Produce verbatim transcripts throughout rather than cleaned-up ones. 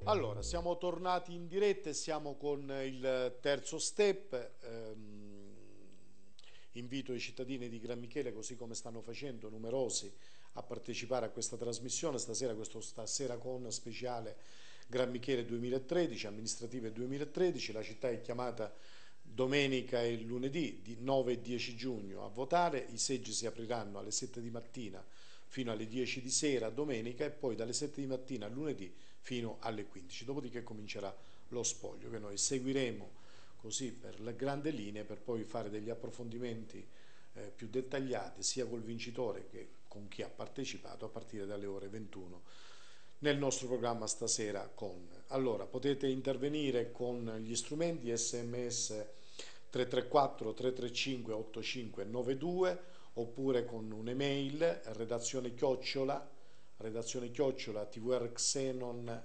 Allora, siamo tornati in diretta e siamo con il terzo step. Ehm, invito i cittadini di Gran Michele, così come stanno facendo numerosi, a partecipare a questa trasmissione. Stasera, questo stasera con speciale Gran Michele duemilatredici, amministrative duemilatredici. La città è chiamata domenica e lunedì di nove e dieci giugno a votare. I seggi si apriranno alle sette di mattina fino alle dieci di sera domenica e poi dalle sette di mattina a lunedì fino alle quindici. Dopodiché comincerà lo spoglio che noi seguiremo così per le grandi linee, per poi fare degli approfondimenti eh, più dettagliati sia col vincitore che con chi ha partecipato a partire dalle ore ventuno nel nostro programma stasera con. Allora, potete intervenire con gli strumenti sms tre tre quattro tre tre cinque otto cinque nove due oppure con un'email redazione chiocciola redazione chiocciola tvrxenon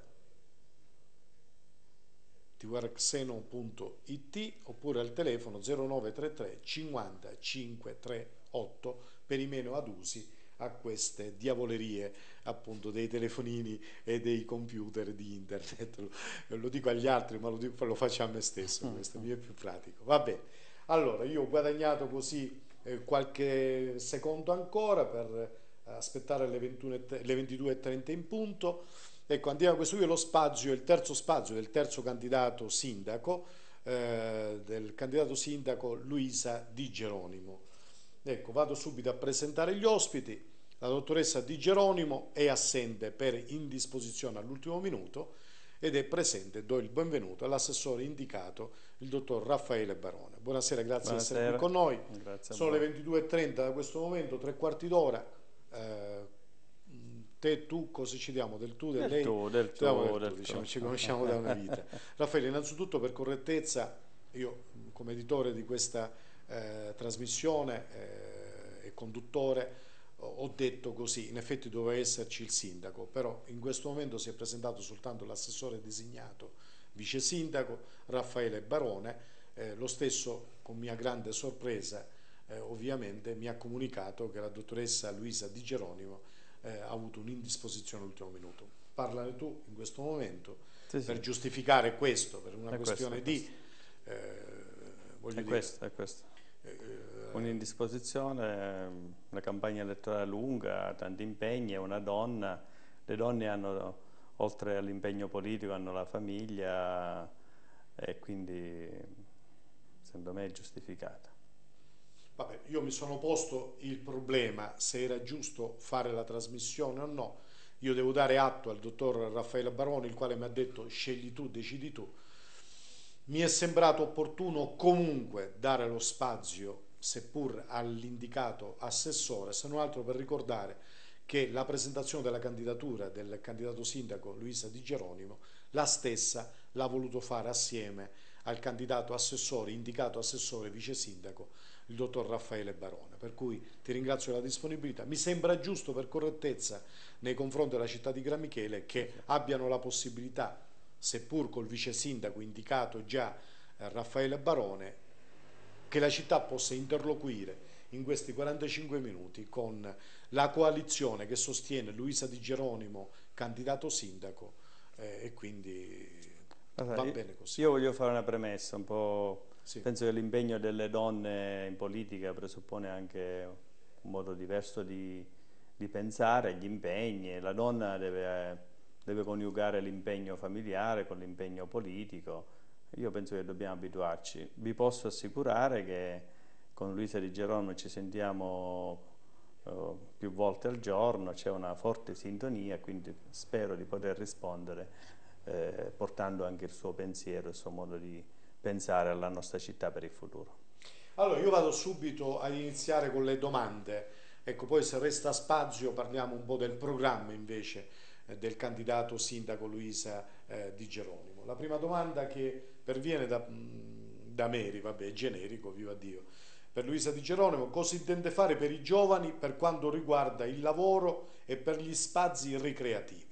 tvrxenon punto it oppure al telefono zero nove tre tre cinquanta cinque trentotto per i meno adusi a queste diavolerie appunto dei telefonini e dei computer di internet. Lo, lo dico agli altri, ma lo, dico, lo faccio a me stesso, questo mi è più pratico. Va bene, allora io ho guadagnato così eh, qualche secondo ancora per aspettare le, ventuno, le ventidue e trenta in punto. Ecco, andiamo, questo qui è lo spazio, il terzo spazio del terzo candidato sindaco, eh, del candidato sindaco Luisa Di Geronimo. Ecco, vado subito a presentare gli ospiti. La dottoressa Di Geronimo è assente per indisposizione all'ultimo minuto ed è presente, do il benvenuto all'assessore indicato, il dottor Raffaele Barone. Buonasera, grazie Buonasera. di essere qui con noi. Grazie a Sono voi. le ventidue e trenta da questo momento, tre quarti d'ora. Eh, te, tu, cosa ci diamo? Del tu, del, Del lei? tu, del Ci diamo tu, del tu, del diciamo, tu. ci conosciamo da una vita. Raffaele, innanzitutto per correttezza, io come editore di questa eh, trasmissione eh, e conduttore ho detto così, in effetti doveva esserci il sindaco, però in questo momento si è presentato soltanto l'assessore designato vice sindaco Raffaele Barone, eh, lo stesso con mia grande sorpresa eh, ovviamente mi ha comunicato che la dottoressa Luisa Di Geronimo eh, ha avuto un'indisposizione all'ultimo minuto. Parlane tu in questo momento Sì, per sì, giustificare questo, per una è questo, questione è di, questo. eh, voglio È dire, questo, è questo. eh, Un'indisposizione, una campagna elettorale lunga, tanti impegni, è una donna. Le donne hanno, oltre all'impegno politico, hanno la famiglia e quindi secondo me è giustificata. vabbè, io mi sono posto il problema se era giusto fare la trasmissione o no. Io devo dare atto al dottor Raffaele Baroni, il quale mi ha detto scegli tu, decidi tu. Mi è sembrato opportuno comunque dare lo spazio, seppur all'indicato assessore, se non altro per ricordare che la presentazione della candidatura del candidato sindaco Luisa Di Geronimo, la stessa l'ha voluto fare assieme al candidato assessore, indicato assessore vice sindaco, il dottor Raffaele Barone. Per cui ti ringrazio della disponibilità. Mi sembra giusto per correttezza nei confronti della città di Gran Michele che abbiano la possibilità, seppur col vice sindaco indicato già eh, Raffaele Barone, che la città possa interloquire in questi quarantacinque minuti con la coalizione che sostiene Luisa Di Geronimo, candidato sindaco, eh, e quindi Allora, va io bene così. io voglio fare una premessa, un po'. Sì. Penso che l'impegno delle donne in politica presuppone anche un modo diverso di, di pensare, gli impegni. La donna deve, deve coniugare l'impegno familiare con l'impegno politico. Io penso che dobbiamo abituarci. Vi posso assicurare che con Luisa Di Geronimo ci sentiamo eh, più volte al giorno, c'è una forte sintonia, quindi spero di poter rispondere eh, portando anche il suo pensiero, il suo modo di pensare alla nostra città per il futuro. Allora, io vado subito ad iniziare con le domande. Ecco, poi se resta spazio parliamo un po' del programma invece eh, del candidato sindaco Luisa eh, Di Geronimo. La prima domanda che perviene da, mh, da Meri, vabbè, è generico, viva Dio. Per Luisa Di Geronimo, cosa intende fare per i giovani per quanto riguarda il lavoro e per gli spazi ricreativi?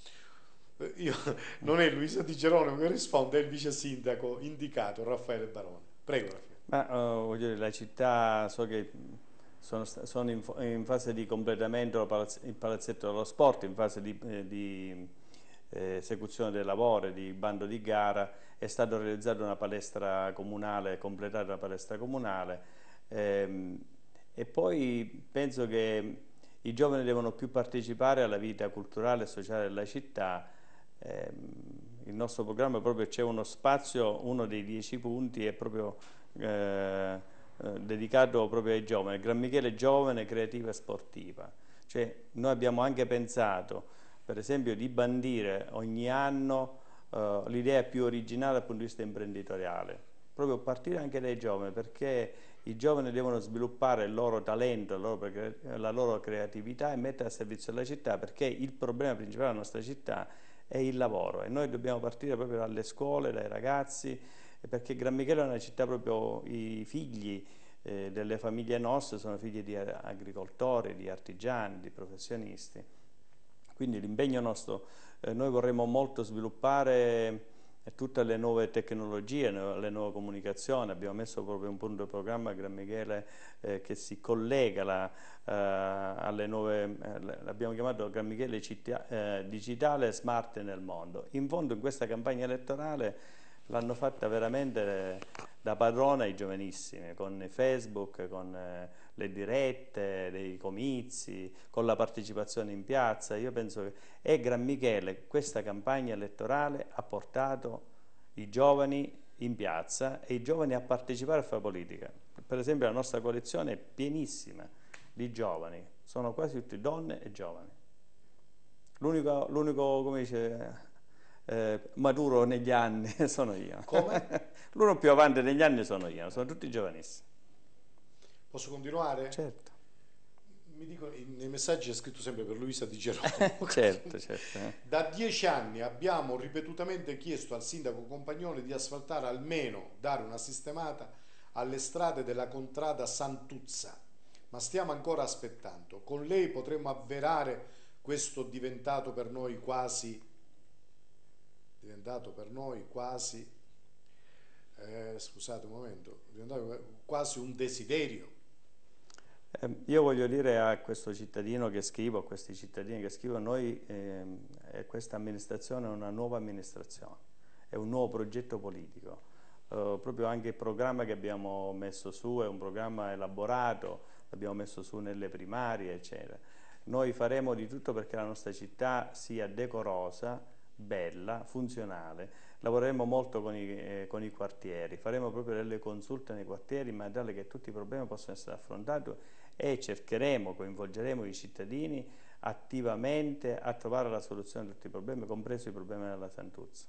Eh, Io, non è Luisa Di Geronimo che risponde, è il vice sindaco indicato Raffaele Barone. Prego, Raffaele. Ma eh, voglio dire, la città, so che sono, sta- sono in, in fase di completamento il palazz- il palazzetto dello sport, in fase di, eh, di, eh, esecuzione dei lavori, di bando di gara, è stata realizzata una palestra comunale, completata una palestra comunale, ehm, e poi penso che i giovani devono più partecipare alla vita culturale e sociale della città. Ehm, il nostro programma proprio c'è uno spazio, uno dei dieci punti è proprio eh, eh, dedicato proprio ai giovani, Gran Michele Giovane, Creativa e Sportiva. Cioè, noi abbiamo anche pensato, per esempio, di bandire ogni anno eh, l'idea più originale dal punto di vista imprenditoriale, proprio partire anche dai giovani, perché i giovani devono sviluppare il loro talento, la loro, la loro creatività e mettere a servizio della città, perché il problema principale della nostra città è il lavoro e noi dobbiamo partire proprio dalle scuole, dai ragazzi, perché Gran Michele è una città proprio, i figli eh, delle famiglie nostre sono figli di agricoltori, di artigiani, di professionisti. Quindi l'impegno nostro, eh, noi vorremmo molto sviluppare tutte le nuove tecnologie, le nuove comunicazioni. Abbiamo messo proprio un punto di programma a Gran Michele eh, che si collega la, eh, alle nuove, eh, l'abbiamo chiamato Gran Michele città, eh, digitale smart nel mondo. In fondo in questa campagna elettorale l'hanno fatta veramente da padrona ai giovanissimi, con Facebook, con eh, le dirette, dei comizi, con la partecipazione in piazza. Io penso che e Gran Michele, questa campagna elettorale ha portato i giovani in piazza e i giovani a partecipare a fare politica. Per esempio la nostra coalizione è pienissima di giovani, sono quasi tutti donne e giovani. L'unico, l'unico come dice, eh, maturo negli anni sono io. Come? L'uno più avanti negli anni sono io, sono tutti giovanissimi. Posso continuare? Certo. Mi dico, nei messaggi è scritto sempre per Luisa Di Gerolamo. certo, certo. Eh. Da dieci anni abbiamo ripetutamente chiesto al sindaco Compagnone di asfaltare almeno, dare una sistemata alle strade della contrada Santuzza, ma stiamo ancora aspettando. Con lei potremmo avverare questo diventato per noi quasi, diventato per noi quasi, eh, scusate un momento, diventato quasi un desiderio. Io voglio dire a questo cittadino che scrivo, a questi cittadini che scrivo, noi eh, questa amministrazione è una nuova amministrazione, è un nuovo progetto politico, eh, proprio anche il programma che abbiamo messo su è un programma elaborato, l'abbiamo messo su nelle primarie, eccetera. Noi faremo di tutto perché la nostra città sia decorosa, bella, funzionale. Lavoreremo molto con i, eh, con i quartieri, faremo proprio delle consulte nei quartieri in maniera tale che tutti i problemi possano essere affrontati e cercheremo, coinvolgeremo i cittadini attivamente a trovare la soluzione a tutti i problemi, compreso i problemi della Santuzza.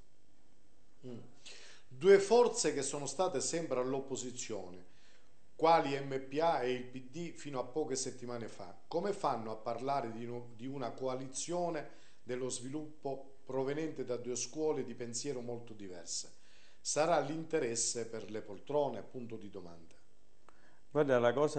Mm. Due forze che sono state sempre all'opposizione, quali M P A e il P D fino a poche settimane fa, come fanno a parlare di, no, di una coalizione dello sviluppo proveniente da due scuole di pensiero molto diverse? Sarà l'interesse per le poltrone? Punto di domanda. Guarda, la cosa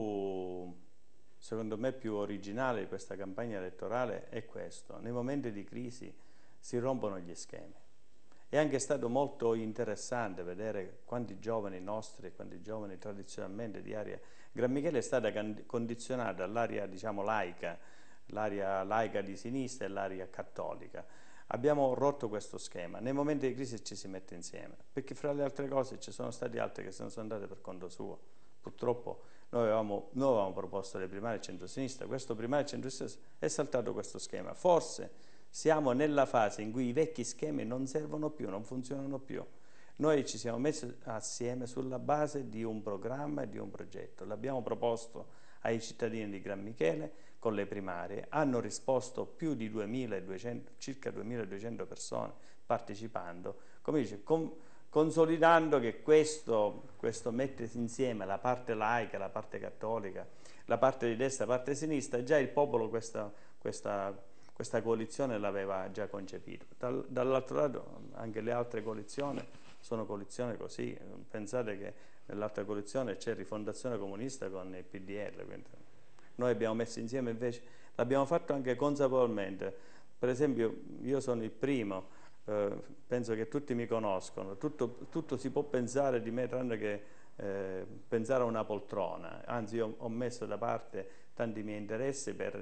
più, secondo me, più originale di questa campagna elettorale è questo. Nei momenti di crisi si rompono gli schemi. È anche stato molto interessante vedere quanti giovani nostri, quanti giovani tradizionalmente di area. Gran Michele è stata condizionata all'area, diciamo, laica, l'area laica di sinistra e l'area cattolica. Abbiamo rotto questo schema. Nei momenti di crisi ci si mette insieme, perché fra le altre cose ci sono stati altri che se ne sono andati per conto suo. Purtroppo noi avevamo, noi avevamo proposto le primarie centro-sinistra, questo primario centro-sinistra è saltato questo schema. Forse siamo nella fase in cui i vecchi schemi non servono più, non funzionano più. Noi ci siamo messi assieme sulla base di un programma e di un progetto. L'abbiamo proposto ai cittadini di Gran Michele con le primarie. Hanno risposto più di duemiladuecento, circa duemiladuecento persone partecipando. Come dice, con, consolidando che questo, questo mettere insieme la parte laica, la parte cattolica, la parte di destra, la parte di sinistra, già il popolo questa, questa, questa coalizione l'aveva già concepito. Dal, dall'altro lato anche le altre coalizioni sono coalizioni così. Pensate che nell'altra coalizione c'è Rifondazione Comunista con il P D L, quindi noi abbiamo messo insieme invece, l'abbiamo fatto anche consapevolmente. Per esempio io sono il primo, eh, penso che tutti mi conoscono, tutto, tutto si può pensare di me tranne che eh, pensare a una poltrona, anzi io ho messo da parte tanti miei interessi per,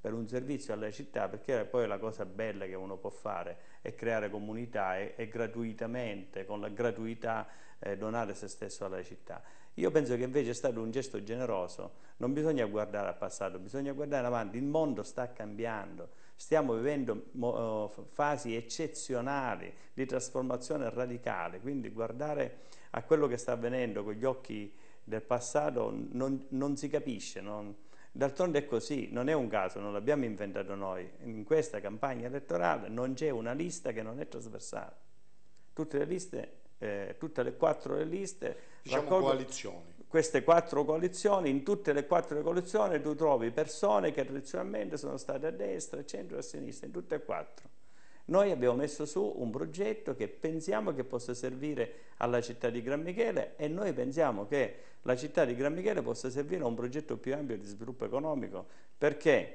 per un servizio alla città, perché poi la cosa bella che uno può fare è creare comunità e, e gratuitamente, con la gratuità, eh, donare se stesso alla città. Io penso che invece è stato un gesto generoso, non bisogna guardare al passato, bisogna guardare avanti, il mondo sta cambiando, stiamo vivendo mo, fasi eccezionali di trasformazione radicale, quindi guardare a quello che sta avvenendo con gli occhi del passato non, non si capisce, non, d'altronde è così, non è un caso, non l'abbiamo inventato noi, in questa campagna elettorale non c'è una lista che non è trasversale, tutte le liste, eh, tutte le quattro le liste, diciamo coalizioni. Queste quattro coalizioni, in tutte le quattro le coalizioni tu trovi persone che tradizionalmente sono state a destra, a centro e a sinistra, in tutte e quattro. Noi abbiamo messo su un progetto che pensiamo che possa servire alla città di Gran Michele e noi pensiamo che la città di Gran Michele possa servire a un progetto più ampio di sviluppo economico, perché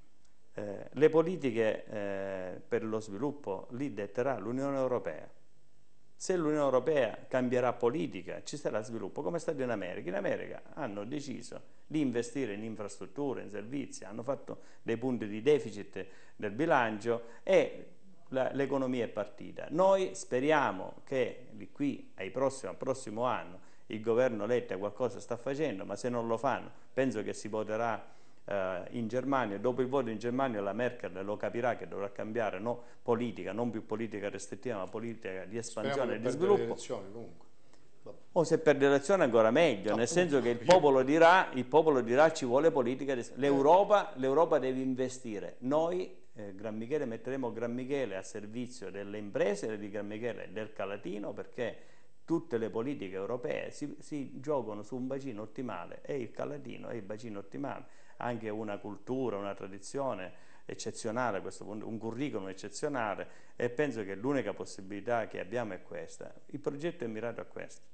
eh, le politiche eh, per lo sviluppo li detterà l'Unione Europea. Se l'Unione Europea cambierà politica, ci sarà sviluppo, come è stato in America. In America hanno deciso di investire in infrastrutture, in servizi, hanno fatto dei punti di deficit del bilancio e l'economia è partita. Noi speriamo che di qui ai prossimi, al prossimo anno il governo Letta qualcosa sta facendo, ma se non lo fanno penso che si voterà eh, in Germania. Dopo il voto in Germania la Merkel lo capirà che dovrà cambiare no, politica, non più politica restrittiva ma politica di espansione e di sviluppo. Le elezioni, comunque. O se perde l'elezione ancora meglio, no, nel senso che il io... popolo dirà, il popolo dirà ci vuole politica, l'Europa, l'Europa deve investire. Noi Eh, Gran Michele metteremo Gran Michele a servizio delle imprese di Gran Michele e del Calatino, perché tutte le politiche europee si, si giocano su un bacino ottimale e il Calatino è il bacino ottimale, anche una cultura, una tradizione eccezionale, a questo punto, un curriculum eccezionale, e penso che l'unica possibilità che abbiamo è questa. Il progetto è mirato a questo.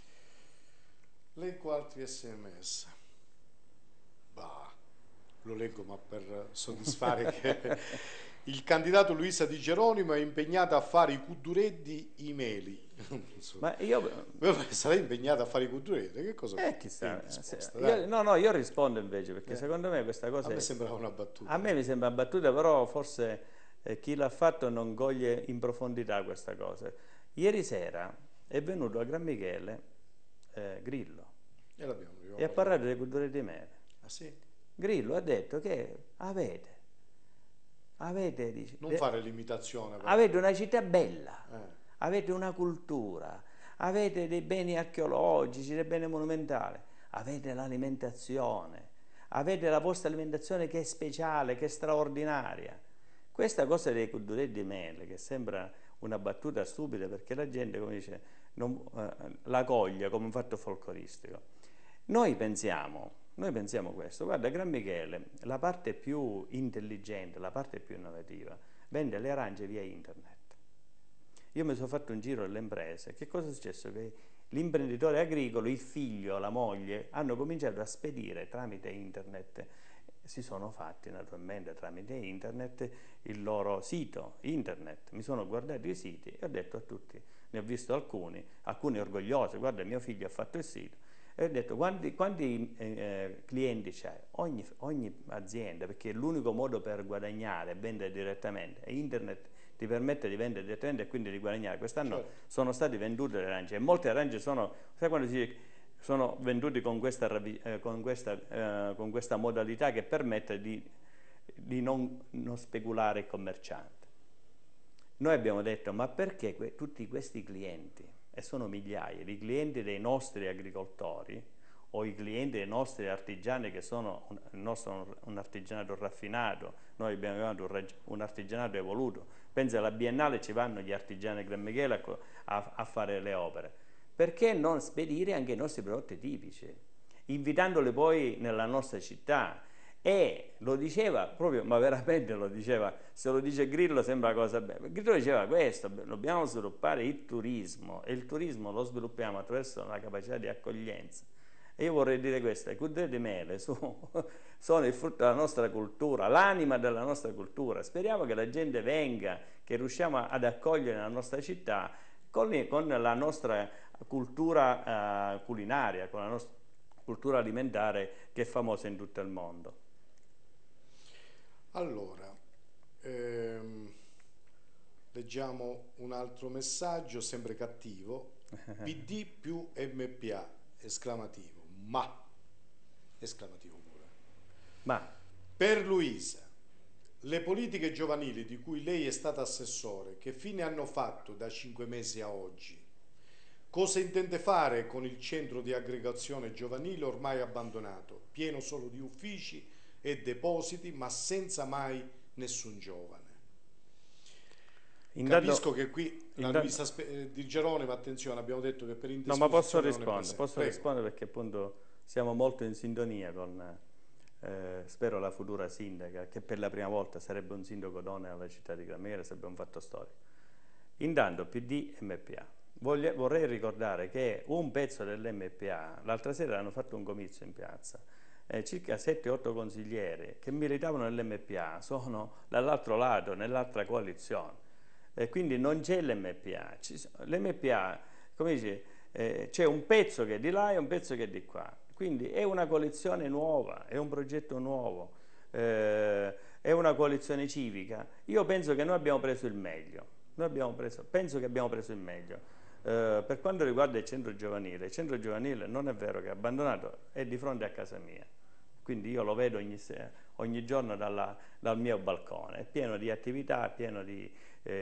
Leggo altri sms. Bah. Lo leggo ma per soddisfare che il candidato Luisa Di Geronimo è impegnata a fare i cudureddi i meli. Ma io sarei impegnata a fare i cudureddi, che cosa? Eh, chissà. Risposta, io, no, no, io rispondo invece perché eh. secondo me questa cosa. A me è... sembrava una battuta. A me mi sembra una battuta, però forse eh, chi l'ha fatto non coglie in profondità questa cosa. Ieri sera è venuto a Gran Michele eh, Grillo e, e ha parlato dei cudureddi di mele. Ah sì? Grillo ha detto che avete, avete dice, non fare l'imitazione, avete una città bella, eh. avete una cultura, avete dei beni archeologici, dei beni monumentali, avete l'alimentazione, avete la vostra alimentazione che è speciale, che è straordinaria. Questa cosa dei cudureddi di mele, che sembra una battuta stupida perché la gente, come dice, non, eh, la coglie come un fatto folcloristico. Noi pensiamo... Noi pensiamo questo, guarda, Gran Michele, la parte più intelligente, la parte più innovativa, vende le arance via internet. Io mi sono fatto un giro alle imprese, che cosa è successo? Che l'imprenditore agricolo, il figlio, la moglie, hanno cominciato a spedire tramite internet, si sono fatti naturalmente tramite internet il loro sito internet, mi sono guardato i siti e ho detto a tutti, ne ho visto alcuni, alcuni orgogliosi, guarda mio figlio ha fatto il sito, e ho detto quanti, quanti eh, clienti c'è? Ogni, ogni azienda, perché l'unico modo per guadagnare è vendere direttamente, e internet ti permette di vendere direttamente e quindi di guadagnare. Quest'anno certo. sono state vendute le arance e molte arance sono, sai quando si dice, sono vendute con questa, eh, con, questa, eh, con questa modalità che permette di, di non, non speculare il commerciante. Noi abbiamo detto ma perché que tutti questi clienti, e sono migliaia, i clienti dei nostri agricoltori o i clienti dei nostri artigiani che sono un, il nostro un artigianato raffinato, noi abbiamo un, un artigianato evoluto, pensa alla Biennale ci vanno gli artigiani Gran Michele a, a fare le opere, perché non spedire anche i nostri prodotti tipici, invitandoli poi nella nostra città? E lo diceva proprio, ma veramente lo diceva, se lo dice Grillo sembra cosa bella. Grillo diceva questo, dobbiamo sviluppare il turismo e il turismo lo sviluppiamo attraverso la capacità di accoglienza. E io vorrei dire questo, i cudureddi di mele sono, sono il frutto della nostra cultura, l'anima della nostra cultura. Speriamo che la gente venga, che riusciamo ad accogliere nella nostra città con, con la nostra cultura uh, culinaria, con la nostra cultura alimentare che è famosa in tutto il mondo. Allora, ehm, leggiamo un altro messaggio, sempre cattivo. P D più M P A, esclamativo, ma, esclamativo pure. Ma Per Luisa, le politiche giovanili di cui lei è stata assessore, che fine hanno fatto da cinque mesi a oggi? Cosa intende fare con il centro di aggregazione giovanile ormai abbandonato, pieno solo di uffici e depositi, ma senza mai nessun giovane? Capisco intanto, che qui la intanto Luisa Spe- eh, Di Geronimo, attenzione, abbiamo detto che per no, ma posso indisposizione non è rispondere, presente. posso Prego. rispondere perché appunto siamo molto in sintonia con, eh, spero, la futura sindaca, che per la prima volta sarebbe un sindaco donna alla città di Grammiere, sarebbe un fatto storico. Intanto P D e M P A. Voglia, vorrei ricordare che un pezzo dell'M P A, l'altra sera hanno fatto un comizio in piazza, eh, circa sette otto consiglieri che militavano nell'M P A sono dall'altro lato, nell'altra coalizione. E quindi non c'è l'M P A. L'M P A, come dice, eh, c'è un pezzo che è di là e un pezzo che è di qua. Quindi è una coalizione nuova, è un progetto nuovo, eh, è una coalizione civica. Io penso che noi abbiamo preso il meglio. Noi abbiamo preso, penso che abbiamo preso il meglio. Eh, per quanto riguarda il centro giovanile, il centro giovanile non è vero che è abbandonato, è di fronte a casa mia. Quindi io lo vedo ogni, ogni giorno dalla, dal mio balcone, è pieno di attività, è pieno di,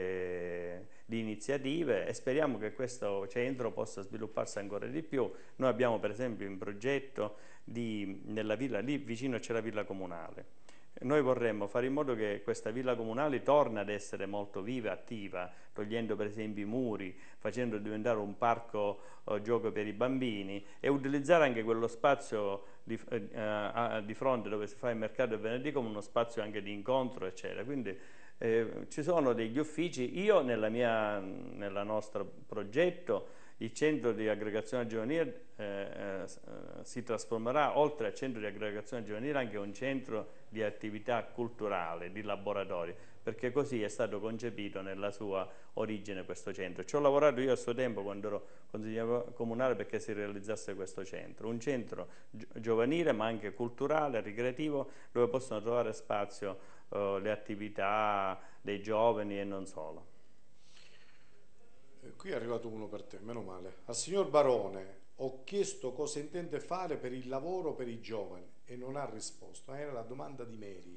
eh, di iniziative e speriamo che questo centro possa svilupparsi ancora di più. Noi abbiamo per esempio in progetto di, nella villa, lì vicino c'è la villa comunale. Noi vorremmo fare in modo che questa villa comunale torni ad essere molto viva, attiva, togliendo per esempio i muri, facendo diventare un parco eh, gioco per i bambini e utilizzare anche quello spazio di, eh, di fronte dove si fa il mercato del venerdì come uno spazio anche di incontro, eccetera. Quindi eh, ci sono degli uffici, io nella mia, nella nostra progetto, il centro di aggregazione giovanile eh, eh, si trasformerà, oltre al centro di aggregazione giovanile, anche un centro di attività culturale, di laboratori, perché così è stato concepito nella sua origine questo centro. Ci ho lavorato io a suo tempo quando ero consigliere comunale perché si realizzasse questo centro, un centro giovanile ma anche culturale, ricreativo, dove possono trovare spazio eh, le attività dei giovani e non solo. Qui è arrivato uno per te, meno male. Al signor Barone ho chiesto cosa intende fare per il lavoro per i giovani e non ha risposto. Era la domanda di Mary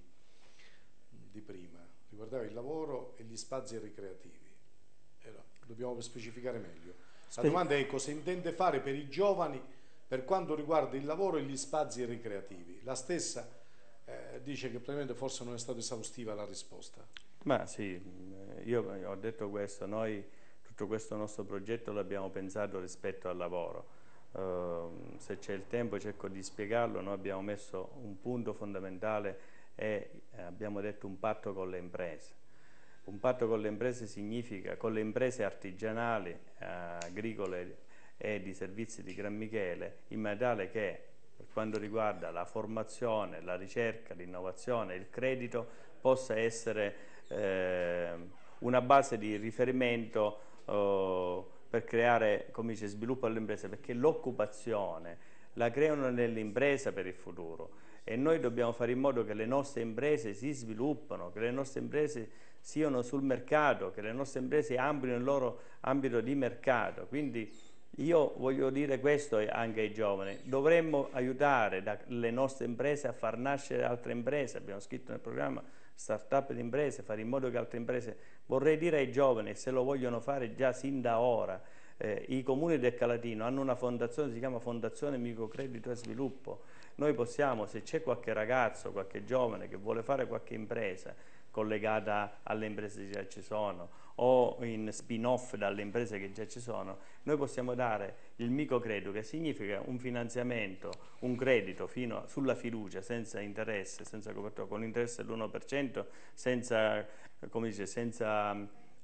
di prima, riguardava il lavoro e gli spazi ricreativi. Era, dobbiamo specificare meglio. La domanda è cosa intende fare per i giovani per quanto riguarda il lavoro e gli spazi ricreativi. La stessa eh, dice che probabilmente forse non è stata esaustiva la risposta. Ma sì, io ho detto questo, noi tutto questo nostro progetto l'abbiamo pensato rispetto al lavoro. Uh, se c'è il tempo cerco di spiegarlo. Noi abbiamo messo un punto fondamentale e eh, abbiamo detto un patto con le imprese. Un patto con le imprese significa con le imprese artigianali, eh, agricole e di servizi di Gran Michele, in modo tale che per quanto riguarda la formazione, la ricerca, l'innovazione, il credito possa essere eh, una base di riferimento eh, per creare, come dice, sviluppo alle imprese, perché l'occupazione la creano nelle imprese per il futuro e noi dobbiamo fare in modo che le nostre imprese si sviluppano, che le nostre imprese siano sul mercato, che le nostre imprese amplino il loro ambito di mercato. Quindi io voglio dire questo anche ai giovani, dovremmo aiutare le nostre imprese a far nascere altre imprese, abbiamo scritto nel programma start-up di imprese, fare in modo che altre imprese, vorrei dire ai giovani, se lo vogliono fare già sin da ora, eh, i comuni del Calatino hanno una fondazione, si chiama Fondazione Microcredito e Sviluppo, noi possiamo, se c'è qualche ragazzo, qualche giovane che vuole fare qualche impresa collegata alle imprese che già ci sono o in spin-off dalle imprese che già ci sono, noi possiamo dare il microcredito, che significa un finanziamento, un credito fino a, sulla fiducia, senza interesse, senza copertura, con l'interesse dell'uno per cento, senza, come dice, senza,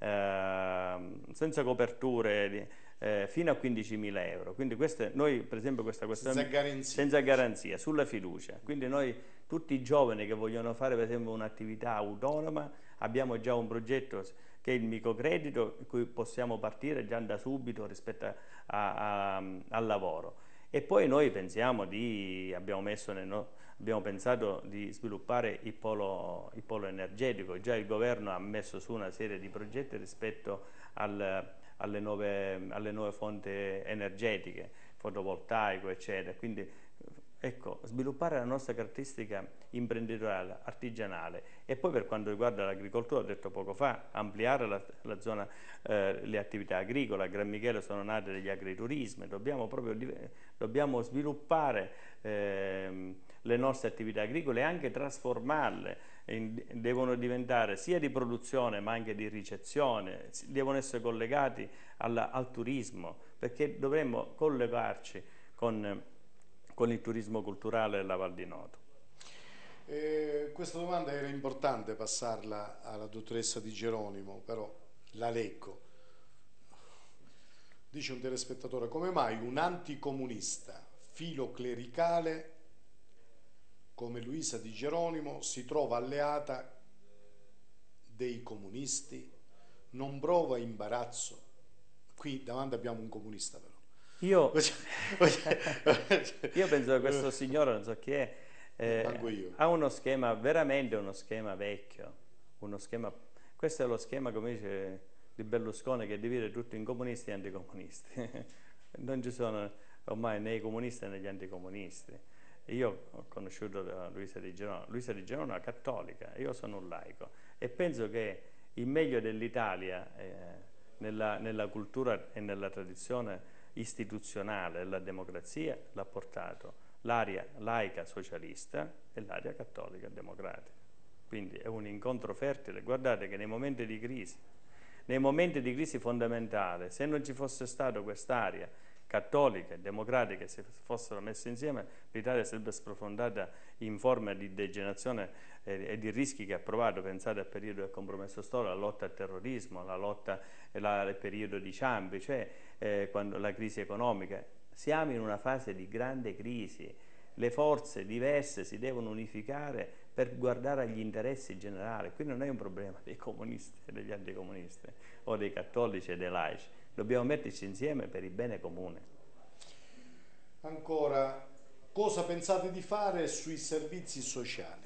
eh, senza coperture, di, eh, fino a quindicimila euro. Quindi queste, noi per esempio questa questione senza garanzia, senza garanzia, sulla fiducia. Quindi noi tutti i giovani che vogliono fare per esempio un'attività autonoma, abbiamo già un progetto che è il microcredito, in cui possiamo partire già da subito rispetto a, a, a, al lavoro. E poi noi pensiamo di, abbiamo messo nel, no, abbiamo pensato di sviluppare il polo, il polo energetico, già il governo ha messo su una serie di progetti rispetto al, alle, nuove, alle nuove fonti energetiche, fotovoltaico, eccetera. Quindi ecco, sviluppare la nostra caratteristica imprenditoriale, artigianale, e poi per quanto riguarda l'agricoltura, ho detto poco fa, ampliare la, la zona, eh, le attività agricole. A Gran Michele sono nate degli agriturismi, dobbiamo proprio dobbiamo sviluppare eh, le nostre attività agricole e anche trasformarle, in, devono diventare sia di produzione ma anche di ricezione, devono essere collegati alla, al turismo, perché dovremmo collegarci con con il turismo culturale della Val di Noto. Eh, questa domanda era importante passarla alla dottoressa Di Geronimo, però la leggo. Dice un telespettatore: come mai un anticomunista filoclericale come Luisa Di Geronimo si trova alleata dei comunisti? Non prova imbarazzo? Qui davanti abbiamo un comunista, però. Io, io penso che questo signore, non so chi è, eh, ha uno schema, veramente uno schema vecchio, uno schema, questo è lo schema, come dice, di Berlusconi, che divide tutto in comunisti e anticomunisti. Non ci sono ormai né i comunisti né gli anticomunisti. Io ho conosciuto Luisa Di Geronimo, Luisa Di Geronimo è una cattolica, io sono un laico e penso che il meglio dell'Italia eh, nella, nella cultura e nella tradizione istituzionale della democrazia l'ha portato l'area laica socialista e l'area cattolica democratica. Quindi è un incontro fertile. Guardate che nei momenti di crisi, nei momenti di crisi fondamentale, se non ci fosse stato quest'area cattolica e democratica, se fossero messe insieme, l'Italia sarebbe sprofondata in forme di degenerazione e di rischi che ha provato. Pensate al periodo del compromesso storico, la lotta al terrorismo, la lotta al periodo di Ciampi, cioè eh, quando la crisi economica. Siamo in una fase di grande crisi, le forze diverse si devono unificare per guardare agli interessi generali. Qui non è un problema dei comunisti e degli anticomunisti o dei cattolici e dei laici, dobbiamo metterci insieme per il bene comune. Ancora, cosa pensate di fare sui servizi sociali?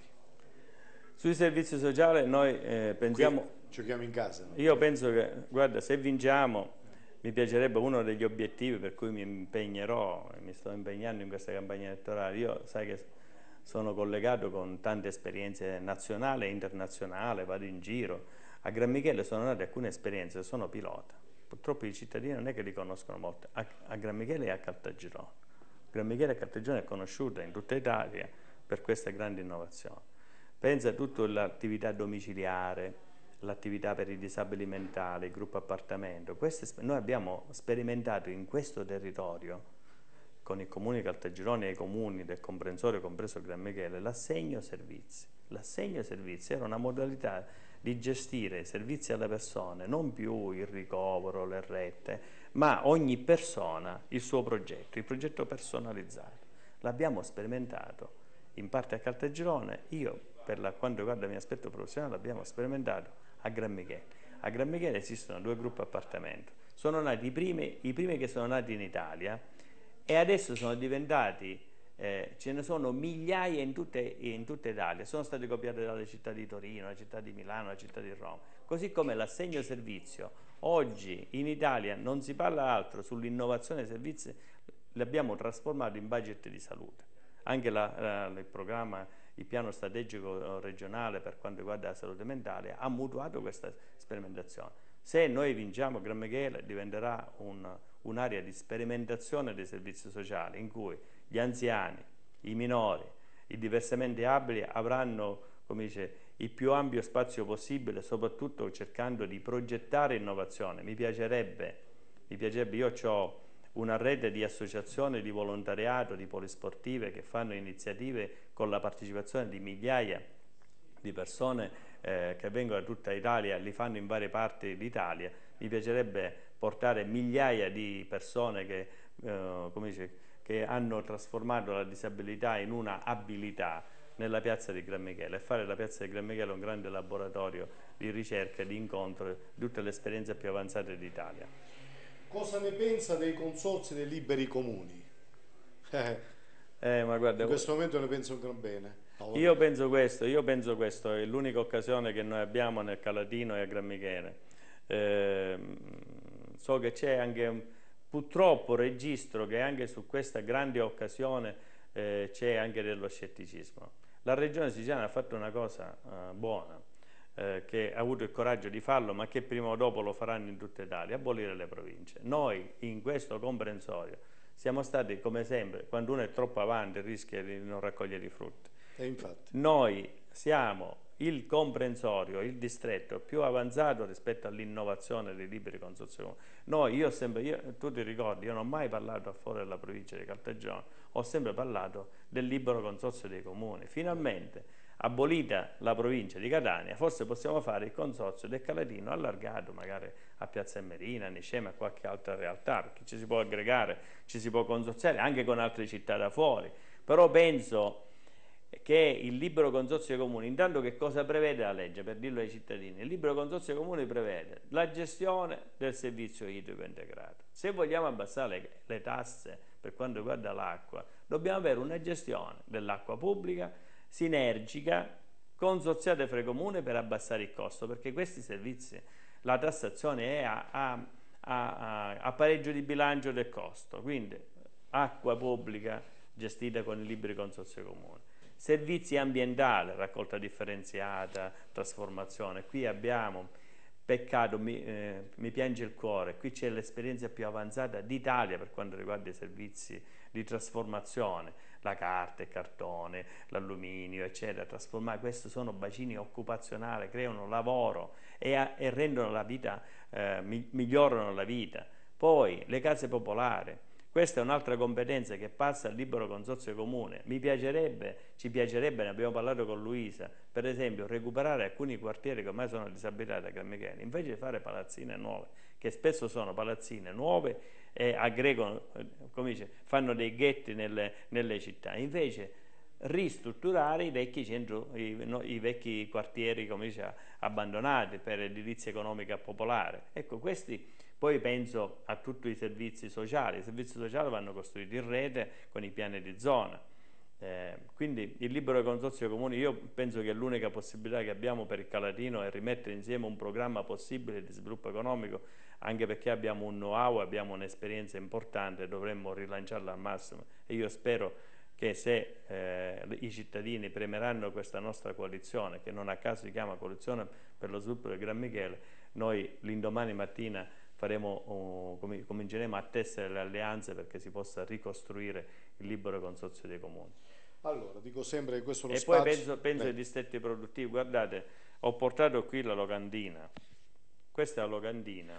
Sui servizi sociali noi eh, pensiamo... Qui giochiamo in casa. No? Io penso che, guarda, se vinciamo, mi piacerebbe, uno degli obiettivi per cui mi impegnerò, mi sto impegnando in questa campagna elettorale, io sai che sono collegato con tante esperienze nazionali e internazionali, vado in giro. A Gran Michele sono nate alcune esperienze, sono pilota. Purtroppo i cittadini non è che li conoscono molto, a, a Gran Michele e a Caltagirone. Gran Michele e Caltagirone è conosciuta in tutta Italia per queste grandi innovazioni. Pensa a tutta l'attività domiciliare, l'attività per i disabili mentali, il gruppo appartamento. Queste, noi abbiamo sperimentato in questo territorio, con i comuni di Caltagirone e i comuni del comprensorio, compreso Gran Michele, l'assegno servizi. L'assegno servizi era una modalità di gestire i servizi alle persone, non più il ricovero, le rette, ma ogni persona il suo progetto, il progetto personalizzato. L'abbiamo sperimentato in parte a Caltagirone, io per la, quanto riguarda il mio aspetto professionale l'abbiamo sperimentato a Gran Michele. A Gran Michele esistono due gruppi appartamento, sono nati i primi, i primi che sono nati in Italia e adesso sono diventati, eh, ce ne sono migliaia in tutta in tutta Italia, sono stati copiati dalle città di Torino, la città di Milano, la città di Roma, così come l'assegno servizio. Oggi in Italia non si parla altro sull'innovazione dei servizi, l'abbiamo trasformato in budget di salute. Anche la, la, il programma, il piano strategico regionale per quanto riguarda la salute mentale ha mutuato questa sperimentazione. Se noi vinciamo, Gran Michele diventerà un, un'area di sperimentazione dei servizi sociali in cui gli anziani, i minori, i diversamente abili avranno, come dice, il più ampio spazio possibile, soprattutto cercando di progettare innovazione. Mi piacerebbe, mi piacerebbe, io ho una rete di associazioni di volontariato, di polisportive che fanno iniziative con la partecipazione di migliaia di persone eh, che vengono da tutta Italia, li fanno in varie parti d'Italia. Mi piacerebbe portare migliaia di persone che, eh, come dice, che hanno trasformato la disabilità in una abilità nella piazza di Gran Michele e fare la piazza di Gran Michele un grande laboratorio di ricerca, di incontro di tutte le esperienze più avanzate d'Italia. Cosa ne pensa dei consorzi dei liberi comuni? Eh, Eh, ma guarda, In questo momento ne penso un gran bene. No, io penso questo, io penso questo, è l'unica occasione che noi abbiamo nel Calatino e a Gran Michele. Eh, so che c'è anche, purtroppo registro che anche su questa grande occasione eh, c'è anche dello scetticismo. La regione siciliana ha fatto una cosa eh, buona, eh, che ha avuto il coraggio di farlo, ma che prima o dopo lo faranno in tutta Italia, abolire le province. Noi in questo comprensorio siamo stati, come sempre, quando uno è troppo avanti rischia di non raccogliere i frutti. E infatti. Noi siamo il comprensorio, il distretto più avanzato rispetto all'innovazione dei liberi consorzi comuni. Noi, io sempre, io, tu ti ricordi, io non ho mai parlato a fuori della provincia di Caltagirone, ho sempre parlato del libero consorzio dei comuni. Finalmente, abolita la provincia di Catania, forse possiamo fare il consorzio del Calatino allargato magari a Piazza Emmerina, a Nicema, a qualche altra realtà, perché ci si può aggregare, ci si può consorziare anche con altre città da fuori. Però penso che il libero consorzio dei comuni, intanto che cosa prevede la legge, per dirlo ai cittadini? Il libero consorzio dei comuni prevede la gestione del servizio idrico integrato. Se vogliamo abbassare le, le tasse per quanto riguarda l'acqua, dobbiamo avere una gestione dell'acqua pubblica sinergica, consorziata fra i comuni per abbassare il costo, perché questi servizi, la tassazione è a, a, a, a pareggio di bilancio del costo, quindi acqua pubblica gestita con i liberi consorzi comuni. Servizi ambientali, raccolta differenziata, trasformazione. Qui abbiamo, peccato, mi, eh, mi piange il cuore, qui c'è l'esperienza più avanzata d'Italia per quanto riguarda i servizi di trasformazione, la carta, il cartone, l'alluminio, eccetera. Trasformare, questi sono bacini occupazionali, creano lavoro e, a, e rendono la vita, eh, mi, migliorano la vita. Poi le case popolari. Questa è un'altra competenza che passa al libero consorzio comune. Mi piacerebbe, ci piacerebbe, ne abbiamo parlato con Luisa, per esempio recuperare alcuni quartieri che ormai sono disabitati a Gran Michele, invece di fare palazzine nuove, che spesso sono palazzine nuove e aggregano, come dice, fanno dei ghetti nelle, nelle città, invece ristrutturare i vecchi centri, i, no, i vecchi quartieri, come dice, abbandonati per edilizia economica popolare. Ecco, questi. Poi penso a tutti i servizi sociali, i servizi sociali vanno costruiti in rete con i piani di zona, eh, quindi il libero consorzio comune, io penso che l'unica possibilità che abbiamo per il Calatino è rimettere insieme un programma possibile di sviluppo economico, anche perché abbiamo un know-how, abbiamo un'esperienza importante, dovremmo rilanciarla al massimo e io spero che se eh, i cittadini premeranno questa nostra coalizione, che non a caso si chiama Coalizione per lo Sviluppo del Gran Michele, noi l'indomani mattina faremo, uh, com cominceremo a tessere le alleanze perché si possa ricostruire il libero consorzio dei comuni. Allora, dico sempre che questo è lo e spazio. E poi penso, penso ai distretti produttivi, guardate, ho portato qui la locandina, questa è la locandina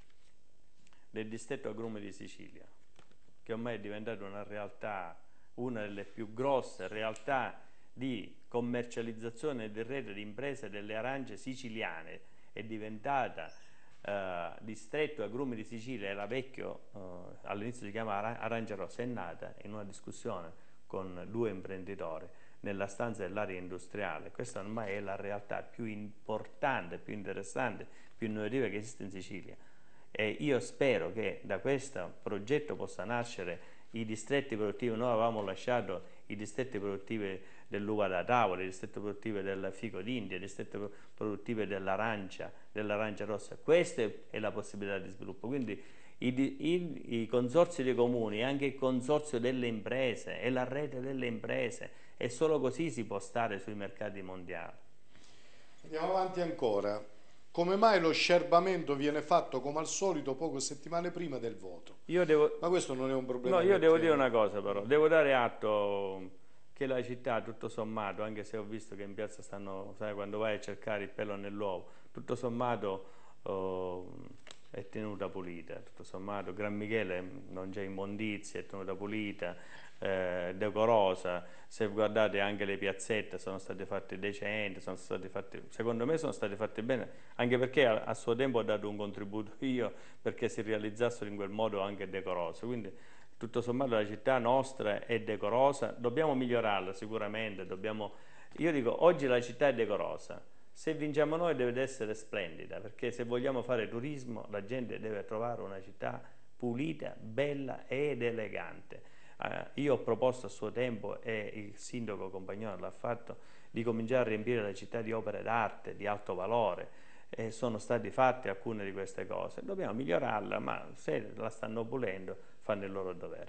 del distretto agrumi di Sicilia, che ormai è diventata una realtà, una delle più grosse realtà di commercializzazione di rete di imprese delle arance siciliane, è diventata Uh, distretto agrumi di Sicilia, era vecchio, uh, all'inizio si chiamava Arancia Rossa, è nata in una discussione con due imprenditori nella stanza dell'area industriale. Questa ormai è la realtà più importante, più interessante, più innovativa che esiste in Sicilia e io spero che da questo progetto possa nascere i distretti produttivi. Noi avevamo lasciato i distretti produttivi dell'uva da tavola, i distretti produttivi del fico d'India, i distretti produttivi dell'arancia, dell'arancia rossa. Questa è la possibilità di sviluppo. Quindi i, i, i consorzi dei comuni, anche il consorzio delle imprese e la rete delle imprese, e solo così si può stare sui mercati mondiali. Andiamo avanti ancora. Come mai lo scerbamento viene fatto come al solito poche settimane prima del voto? Io devo, Ma questo non è un problema. No, io perché... devo dire una cosa però, devo dare atto che la città, tutto sommato, anche se ho visto che in piazza stanno, sai, quando vai a cercare il pelo nell'uovo, tutto sommato oh, è tenuta pulita, tutto sommato Gran Michele non c'è immondizia, è tenuta pulita, eh, decorosa. Se guardate anche le piazzette sono state fatte decenti, sono state fatte, secondo me sono state fatte bene, anche perché a, a suo tempo ho dato un contributo io perché si realizzassero in quel modo anche decoroso, quindi tutto sommato la città nostra è decorosa, dobbiamo migliorarla sicuramente, dobbiamo... io dico oggi la città è decorosa, se vinciamo noi deve essere splendida, perché se vogliamo fare turismo la gente deve trovare una città pulita, bella ed elegante. Eh, io ho proposto a suo tempo, e il sindaco Compagnone l'ha fatto, di cominciare a riempire la città di opere d'arte di alto valore, e sono state fatte alcune di queste cose. Dobbiamo migliorarla, ma se la stanno pulendo fanno il loro dovere.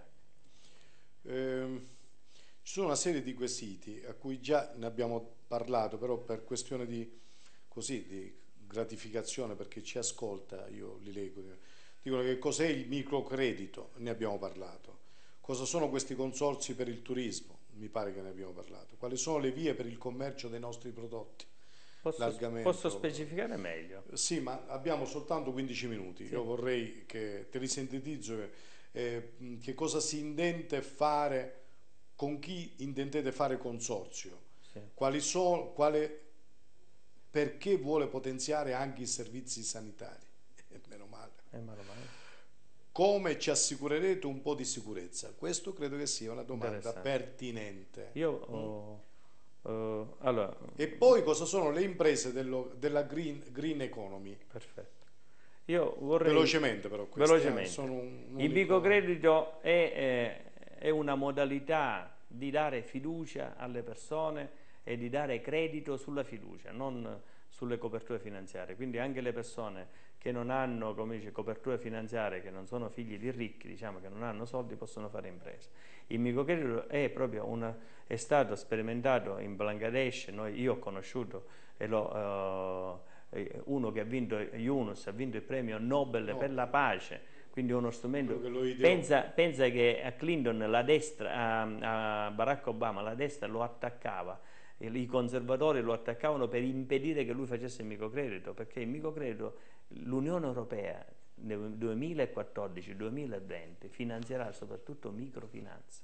Ehm, ci sono una serie di quesiti a cui già ne abbiamo parlato, però per questione di, così, di gratificazione per chi ci ascolta, io li leggo. Dicono che cos'è il microcredito, ne abbiamo parlato. Cosa sono questi consorzi per il turismo? Mi pare che ne abbiamo parlato. Quali sono le vie per il commercio dei nostri prodotti? Posso, posso specificare meglio? Sì, ma abbiamo soltanto quindici minuti. Sì. Io vorrei che te li sintetizzo. Eh, che cosa si intende fare, con chi intendete fare consorzio? Sì. Quali sono, quale, perché vuole potenziare anche i servizi sanitari? Meno male. Eh, meno male. Come ci assicurerete un po' di sicurezza? Questo credo che sia una domanda pertinente. Io ho, mm. uh, allora, e poi cosa sono le imprese dello, della green, green economy? Perfetto. Io vorrei, velocemente però questi, velocemente. Eh, sono un, un il microcredito è, è, è una modalità di dare fiducia alle persone e di dare credito sulla fiducia, non sulle coperture finanziarie. Quindi anche le persone che non hanno, come dice, coperture finanziarie, che non sono figli di ricchi, diciamo, che non hanno soldi, possono fare imprese. Il microcredito è proprio una, è stato sperimentato in Bangladesh. Noi, io ho conosciuto e l'ho uh, uno che ha vinto, Yunus, ha vinto il premio Nobel no. per la pace, quindi uno strumento. Pensa, pensa che a Clinton la destra, a, a Barack Obama la destra lo attaccava, i conservatori lo attaccavano per impedire che lui facesse il microcredito, perché il microcredito, l'Unione Europea nel duemilaquattordici duemilaventi finanzierà soprattutto microfinanza,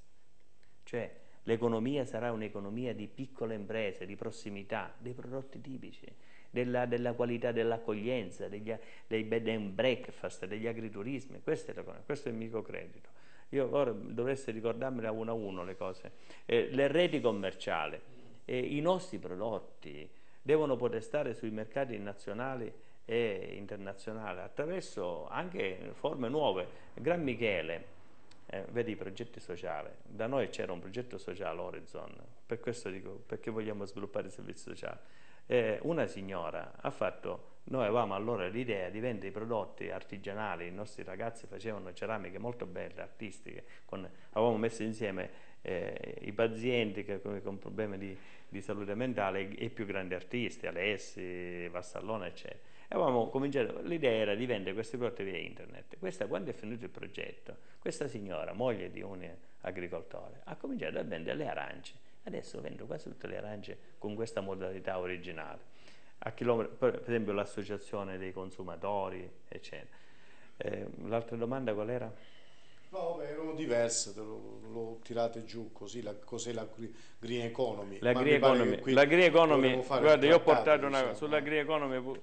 cioè l'economia sarà un'economia di piccole imprese, di prossimità, dei prodotti tipici, della, della qualità dell'accoglienza, degli, dei bed and breakfast, degli agriturismi. Questo è, questo è il microcredito. Io ora dovreste ricordarmene a uno a uno le cose. Eh, le reti commerciali, eh, i nostri prodotti devono poter stare sui mercati nazionali e internazionali attraverso anche forme nuove. Gran Michele, Eh, vedi i progetti sociali, da noi c'era un progetto sociale Horizon, per questo dico, perché vogliamo sviluppare i servizi sociali. Eh, una signora ha fatto, noi avevamo allora l'idea di vendere i prodotti artigianali, i nostri ragazzi facevano ceramiche molto belle, artistiche, con, avevamo messo insieme eh, i pazienti che, con, con problemi di, di salute mentale e i più grandi artisti, Alessi, Vassallone eccetera. Avevamo cominciato, l'idea era di vendere questi prodotti via internet. Questa, quando è finito il progetto, questa signora, moglie di un agricoltore, ha cominciato a vendere le arance. Adesso vendo quasi tutte le arance con questa modalità originale. A chilometro, per esempio l'associazione dei consumatori, eccetera. Eh, l'altra domanda qual era? No, beh, erano diverse, lo, lo tirate giù così, la, cos'è la green economy? La green economy, la green economy guarda, io ho portato una cosa, sulla green economy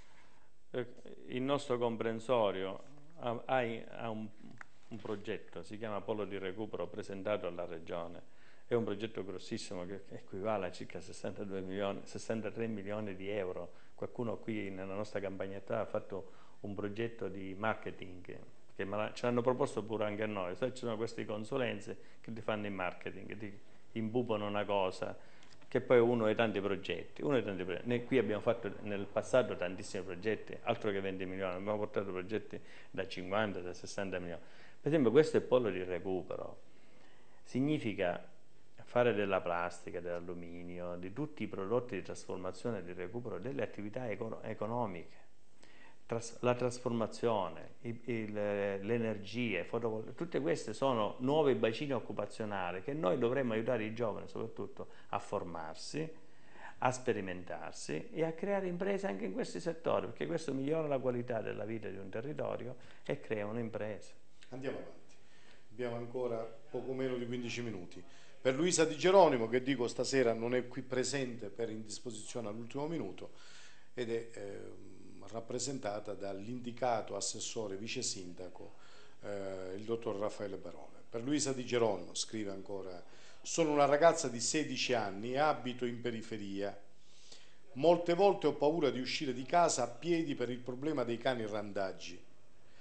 il nostro comprensorio ha, ha un, un progetto, si chiama Polo di Recupero, presentato alla Regione. È un progetto grossissimo che equivale a circa sessantadue milioni, sessantatré milioni di euro. Qualcuno qui nella nostra campagnetta ha fatto un progetto di marketing, che ce l'hanno proposto pure anche a noi. Sai, ci sono queste consulenze che ti fanno il marketing, ti imbubano una cosa, che poi uno ha tanti progetti. Uno ha tanti progetti. Noi qui abbiamo fatto nel passato tantissimi progetti, altro che venti milioni, abbiamo portato progetti da cinquanta, da sessanta milioni. Per esempio questo è il polo di recupero, significa fare della plastica, dell'alluminio, di tutti i prodotti di trasformazione e di recupero, delle attività econo economiche, Tras la trasformazione, l'energia, tutte queste sono nuovi bacini occupazionali che noi dovremmo aiutare i giovani soprattutto a formarsi, a sperimentarsi e a creare imprese anche in questi settori, perché questo migliora la qualità della vita di un territorio e crea un'impresa. Andiamo avanti, abbiamo ancora poco meno di quindici minuti. Per Luisa Di Geronimo, che dico stasera non è qui presente per indisposizione all'ultimo minuto, ed è eh, rappresentata dall'indicato assessore vice sindaco, eh, il dottor Raffaele Barone. Per Luisa Di Geronimo scrive ancora: sono una ragazza di sedici anni e abito in periferia. Molte volte ho paura di uscire di casa a piedi per il problema dei cani randaggi.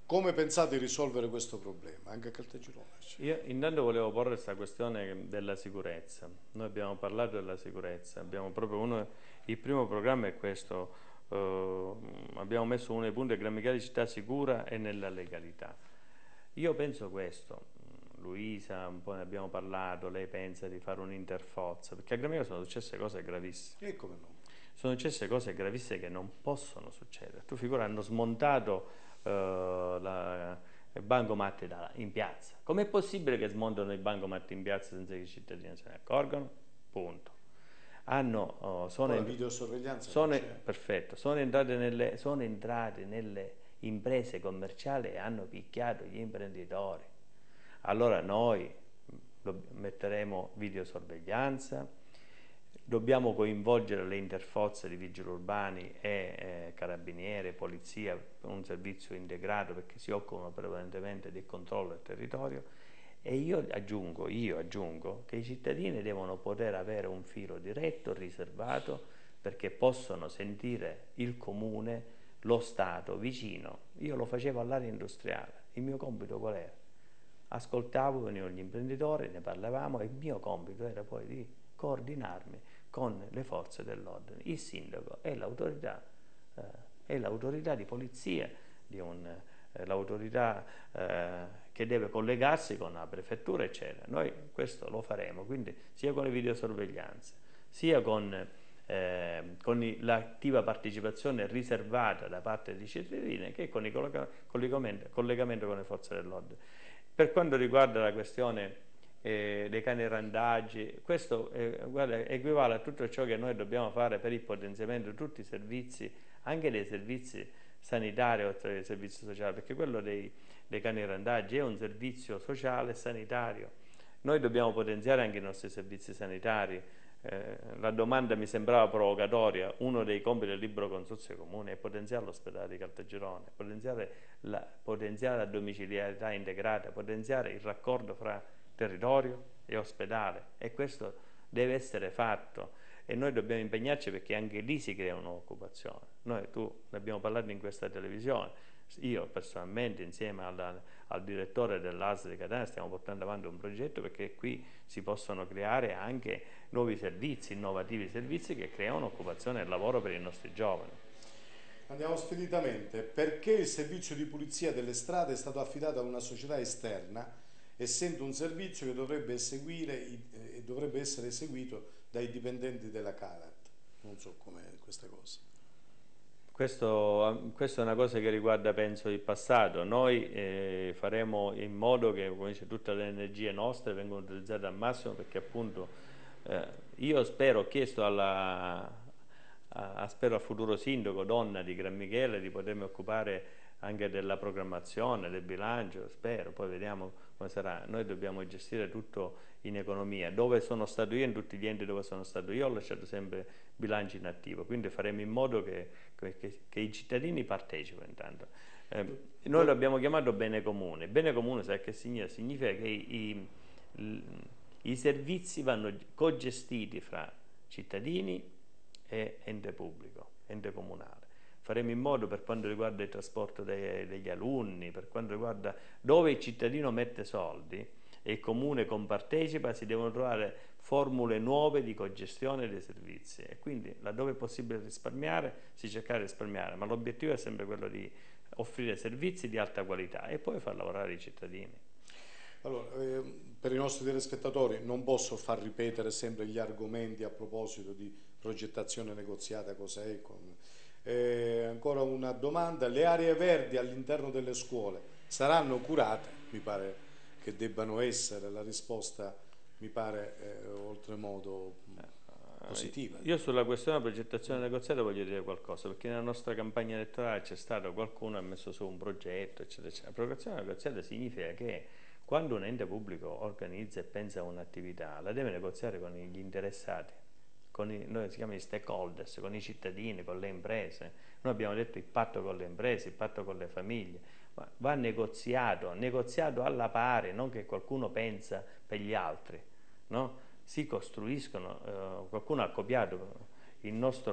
Come pensate di risolvere questo problema, anche a Caltagirone? Io intanto volevo porre questa questione della sicurezza. Noi abbiamo parlato della sicurezza, abbiamo proprio uno, il primo programma è questo, eh, abbiamo messo uno dei punti a Grammichele città sicura e nella legalità. Io penso questo, Luisa, un po' ne abbiamo parlato, lei pensa di fare un'interforza, perché a Grammichele sono successe cose gravissime. E come no? Sono successe cose gravissime che non possono succedere. Tu figura, hanno smontato uh, la, i bancomat in piazza. Com'è possibile che smontano i bancomat in piazza senza che i cittadini se ne accorgano? Punto. Hanno, uh, sono, la videosorveglianza sono, perfetto, sono entrate, nelle, sono entrate nelle imprese commerciali e hanno picchiato gli imprenditori. Allora noi metteremo videosorveglianza, dobbiamo coinvolgere le interforze di vigili urbani e eh, carabinieri, polizia, un servizio integrato perché si occupano prevalentemente del controllo del territorio e io aggiungo, io aggiungo che i cittadini devono poter avere un filo diretto, riservato, perché possono sentire il comune, lo Stato vicino. Io lo facevo all'area industriale, il mio compito qual era? Ascoltavo, venivano gli imprenditori, ne parlavamo e il mio compito era poi di coordinarmi con le forze dell'ordine, il sindaco e l'autorità eh, e l'autorità di polizia, di un, eh, l'autorità eh, che deve collegarsi con la prefettura, eccetera. Noi questo lo faremo, quindi sia con le videosorveglianze, sia con, eh, con l'attiva partecipazione riservata da parte dei cittadini che con il collegamento, collegamento con le forze dell'ordine. Per quanto riguarda la questione eh, dei cani randaggi, questo eh, guarda, equivale a tutto ciò che noi dobbiamo fare per il potenziamento di tutti i servizi, anche dei servizi sanitari oltre ai servizi sociali, perché quello dei, dei cani randaggi è un servizio sociale e sanitario. Noi dobbiamo potenziare anche i nostri servizi sanitari. Eh, la domanda mi sembrava provocatoria, uno dei compiti del libero consorzio comune è potenziare l'ospedale di Caltagirone, potenziare la, potenziare la domiciliarità integrata, potenziare il raccordo fra territorio e ospedale e questo deve essere fatto e noi dobbiamo impegnarci perché anche lì si crea un'occupazione. Noi, tu, ne abbiamo parlato in questa televisione, io personalmente insieme alla, al direttore dell'A S L di Catania stiamo portando avanti un progetto perché qui si possono creare anche nuovi servizi, innovativi servizi che creano occupazione e lavoro per i nostri giovani. Andiamo speditamente. Perché il servizio di pulizia delle strade è stato affidato a una società esterna, essendo un servizio che dovrebbe, eseguire, eh, dovrebbe essere eseguito dai dipendenti della Carat? Non so come queste cose. Questo, questa è una cosa che riguarda, penso, il passato. Noi eh, faremo in modo che, come dice, tutte le energie nostre vengano utilizzate al massimo perché appunto eh, io spero, ho chiesto alla, a, a, spero al futuro sindaco, donna di Grammichele, di potermi occupare anche della programmazione, del bilancio, spero, poi vediamo come sarà. Noi dobbiamo gestire tutto in economia. Dove sono stato io, in tutti gli enti dove sono stato io, ho lasciato sempre bilancio in attivo, quindi faremo in modo che, che, che i cittadini partecipino intanto. Eh, noi lo abbiamo chiamato bene comune. Bene comune, sai che significa? Significa che i, i, i servizi vanno cogestiti fra cittadini e ente pubblico, ente comunale. Faremo in modo, per quanto riguarda il trasporto dei, degli alunni, per quanto riguarda dove il cittadino mette soldi e il comune compartecipa, si devono trovare formule nuove di cogestione dei servizi e quindi laddove è possibile risparmiare si cerca di risparmiare, ma l'obiettivo è sempre quello di offrire servizi di alta qualità e poi far lavorare i cittadini. Allora, eh, per i nostri telespettatori non posso far ripetere sempre gli argomenti a proposito di progettazione negoziata, cosa è, con... Eh, ancora una domanda: le aree verdi all'interno delle scuole saranno curate? Mi pare che debbano essere, la risposta mi pare eh, oltremodo positiva. Io sulla questione della progettazione negoziata voglio dire qualcosa, perché nella nostra campagna elettorale c'è stato qualcuno che ha messo su un progetto, eccetera, eccetera. La progettazione negoziata significa che quando un ente pubblico organizza e pensa a un'attività, la deve negoziare con gli interessati, con i, noi si chiama i stakeholders, con i cittadini, con le imprese. Noi abbiamo detto il patto con le imprese, il patto con le famiglie, ma va negoziato, negoziato alla pari, non che qualcuno pensa per gli altri, no? Si costruiscono, eh, qualcuno ha copiato il nostro,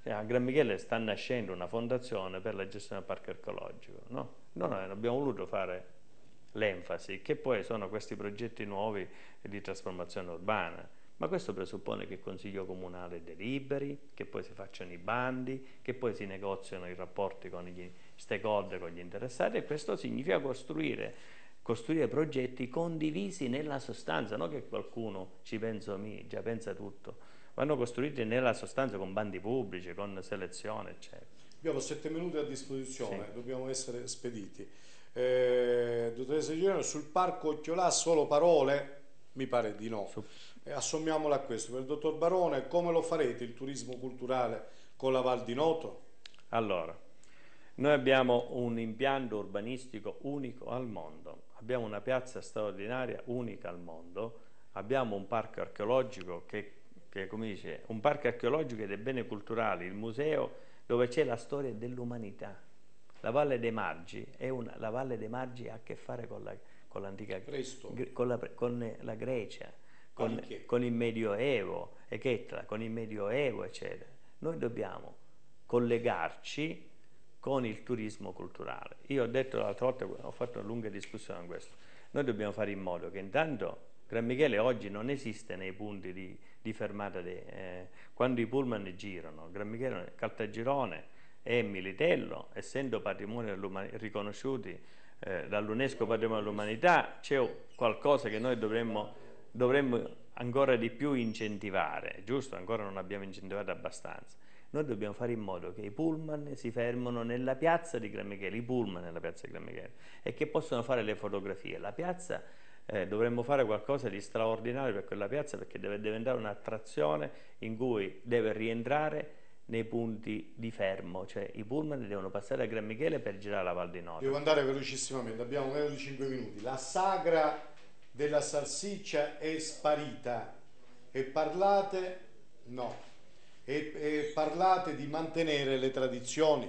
A Gran Michele sta nascendo una fondazione per la gestione del parco archeologico, no? Noi abbiamo voluto fare l'enfasi che poi sono questi progetti nuovi di trasformazione urbana, ma questo presuppone che il Consiglio Comunale deliberi, che poi si facciano i bandi, che poi si negoziano i rapporti con gli stakeholder, con gli interessati, e questo significa costruire, costruire progetti condivisi nella sostanza, non che qualcuno ci pensa mi, già pensa tutto, vanno costruiti nella sostanza con bandi pubblici, con selezione, eccetera. Abbiamo sette minuti a disposizione, Sì. Dobbiamo essere spediti. Eh, dottoressa Girano, sul parco Occhiolà solo parole? Mi pare di no. Su... Eh, assommiamola a questo. Per il dottor Barone, come lo farete il turismo culturale con la Val di Noto? Allora, noi abbiamo un impianto urbanistico unico al mondo, abbiamo una piazza straordinaria unica al mondo, abbiamo un parco archeologico che, che come dice, un parco archeologico e dei beni culturali, il museo dove c'è la storia dell'umanità. La Valle dei Margi è una, la Valle dei Margi ha a che fare con la, con l'antica con la, con la Grecia, con, con il Medioevo, eccetera, con il Medioevo, eccetera. Noi dobbiamo collegarci con il turismo culturale. Io ho detto l'altra volta, ho fatto una lunga discussione su questo, noi dobbiamo fare in modo che intanto Gran Michele oggi non esiste nei punti di, di fermata, de, eh, quando i pullman girano, Gran Michele, Caltagirone e Militello, essendo patrimoni riconosciuti eh, dall'UNESCO Patrimonio dell'Umanità, c'è qualcosa che noi dovremmo, dovremmo ancora di più incentivare, giusto? Ancora non abbiamo incentivato abbastanza. Noi dobbiamo fare in modo che i pullman si fermano nella piazza di Gran Michele, i pullman nella piazza di Gran Michele, e che possono fare le fotografie. La piazza, eh, dovremmo fare qualcosa di straordinario per quella piazza, perché deve diventare un'attrazione in cui deve rientrare nei punti di fermo, cioè i pullman devono passare a Gran Michele per girare la Val di Noto. Devo andare velocissimamente, abbiamo meno di cinque minuti. La sagra della salsiccia è sparita e parlate, no, e, e parlate di mantenere le tradizioni.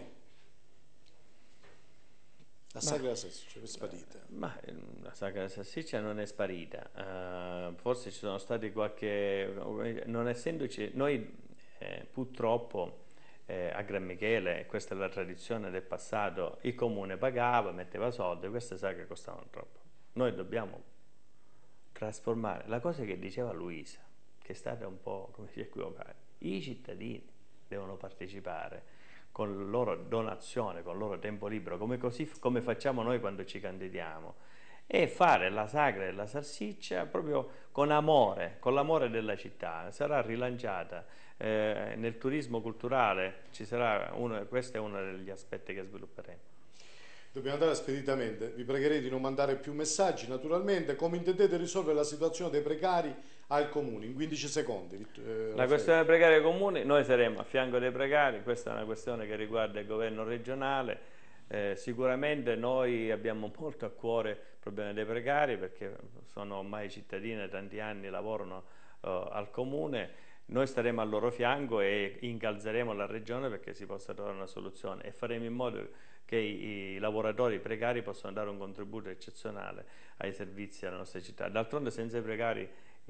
La sagra della salsiccia è sparita. Ma la sagra della salsiccia non è sparita, uh, forse ci sono stati qualche, non essendoci, noi eh, purtroppo eh, a Gran Michele, questa è la tradizione del passato, il comune pagava, metteva soldi, queste sagre costavano troppo. Noi dobbiamo trasformare, la cosa che diceva Luisa, che è stata un po' come si equivocare, i cittadini devono partecipare con la loro donazione, con il loro tempo libero, come, così, come facciamo noi quando ci candidiamo, e fare la sagra della salsiccia proprio con amore, con l'amore della città. Sarà rilanciata eh, nel turismo culturale, ci sarà uno, questo è uno degli aspetti che svilupperemo. Dobbiamo andare speditamente, vi pregherei di non mandare più messaggi. Naturalmente, come intendete risolvere la situazione dei precari al comune? In quindici secondi. Eh, la questione dei precari ai comuni, noi saremo a fianco dei precari, questa è una questione che riguarda il governo regionale. Eh, sicuramente noi abbiamo molto a cuore il problema dei precari, perché sono ormai cittadini da tanti anni, lavorano eh, al comune. Noi staremo al loro fianco e incalzeremo la regione perché si possa trovare una soluzione, e faremo in modo che i, i lavoratori precari possano dare un contributo eccezionale ai servizi della nostra città. D'altronde senza i precari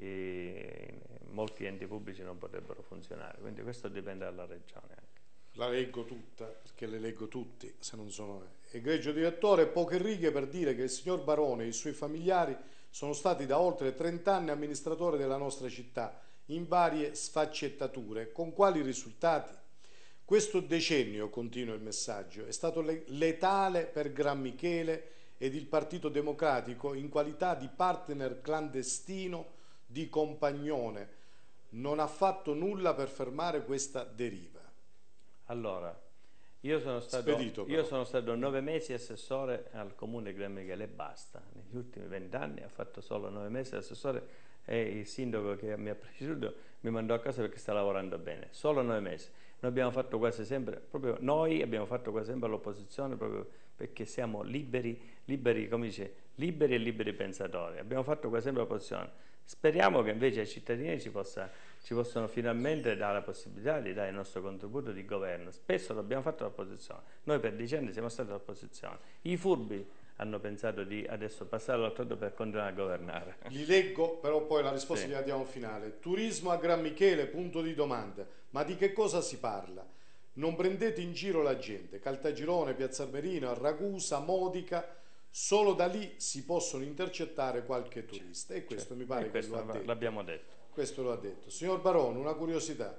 i, molti enti pubblici non potrebbero funzionare, quindi questo dipende dalla regione anche. La leggo tutta, perché le leggo tutti, se non sono me. Egregio direttore, poche righe per dire che il signor Barone e i suoi familiari sono stati da oltre trenta anni amministratori della nostra città, in varie sfaccettature. Con quali risultati? Questo decennio, continua il messaggio, è stato letale per Gran Michele ed il Partito Democratico in qualità di partner clandestino, di compagnone. Non ha fatto nulla per fermare questa deriva. Allora, io sono stato, Spedito, io sono stato nove mesi assessore al comune di Gran Michele e basta. Negli ultimi vent'anni ho fatto solo nove mesi assessore, e il sindaco che mi ha preceduto mi mandò a casa perché sta lavorando bene. Solo nove mesi. Noi abbiamo fatto quasi sempre, proprio noi abbiamo fatto quasi sempre all'opposizione, proprio perché siamo liberi, liberi, come dice, liberi e liberi pensatori. Abbiamo fatto quasi sempre l'opposizione. Speriamo che invece ai cittadini ci, possa, ci possano finalmente dare la possibilità di dare il nostro contributo di governo. Spesso l'abbiamo fatto l'opposizione. Noi per decenni siamo stati l'opposizione. I furbi hanno pensato di adesso passare all'altro per continuare a governare. Li leggo, però poi la risposta sì. gliela diamo finale. Turismo a Gran Michele, punto di domanda. Ma di che cosa si parla? non prendete in giro la gente, Caltagirone, Piazza Armerino, Ragusa, Modica, solo da lì si possono intercettare qualche turista e questo Certo. mi pare E che lo ha detto. L'abbiamo detto. Questo lo ha detto. Signor Barone, una curiosità.